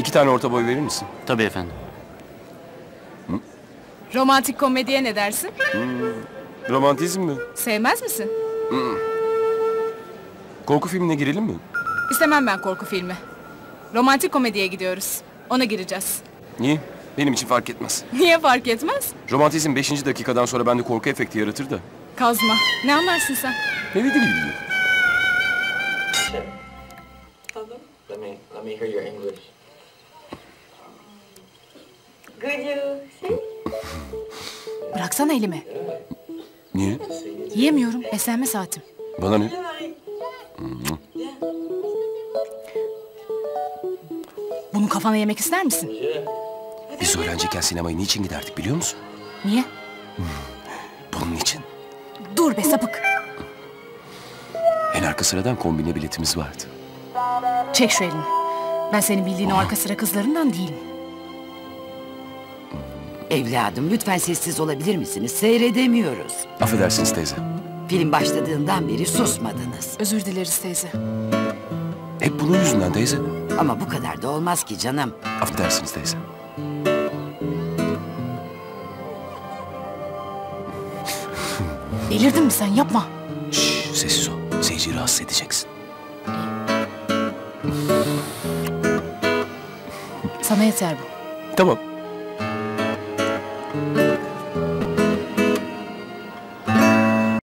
2 tane orta boy verir misin? Tabii efendim. Romantik komediye ne dersin? Romantizm mi? Sevmez misin? Korku filmine girelim mi? İstemem ben korku filmi. Romantik komediye gidiyoruz. Ona gireceğiz. Niye? Benim için fark etmez. Niye fark etmez? Romantizm 5. dakikadan sonra bende korku efekti yaratır da. Kazma. Ne anlarsın sen? Ne dedi bilmiyorum. Let me hear your English. Could you see? Bıraksana elimi. Niye? Yiyemiyorum. Beslenme saatim. Bana ne? Bunu kafana yemek ister misin? Biz öğrenciyken sinemaya niçin giderdik biliyor musun? Niye? Bunun için. Dur be sapık. En arka sıradan kombine biletimiz vardı. Çek şu elini. Ben senin bildiğin o arka sıra kızlarından değilim. Evladım lütfen sessiz olabilir misiniz? Seyredemiyoruz. Affedersiniz teyze. Film başladığından beri susmadınız. Özür dileriz teyze. Hep bunun yüzünden teyze. Ama bu kadar da olmaz ki canım. Affedersiniz teyze. Delirdin mi sen? Yapma. Şşş, sessiz ol. Seyirciyi rahatsız edeceksin. Sana yeter bu. Tamam.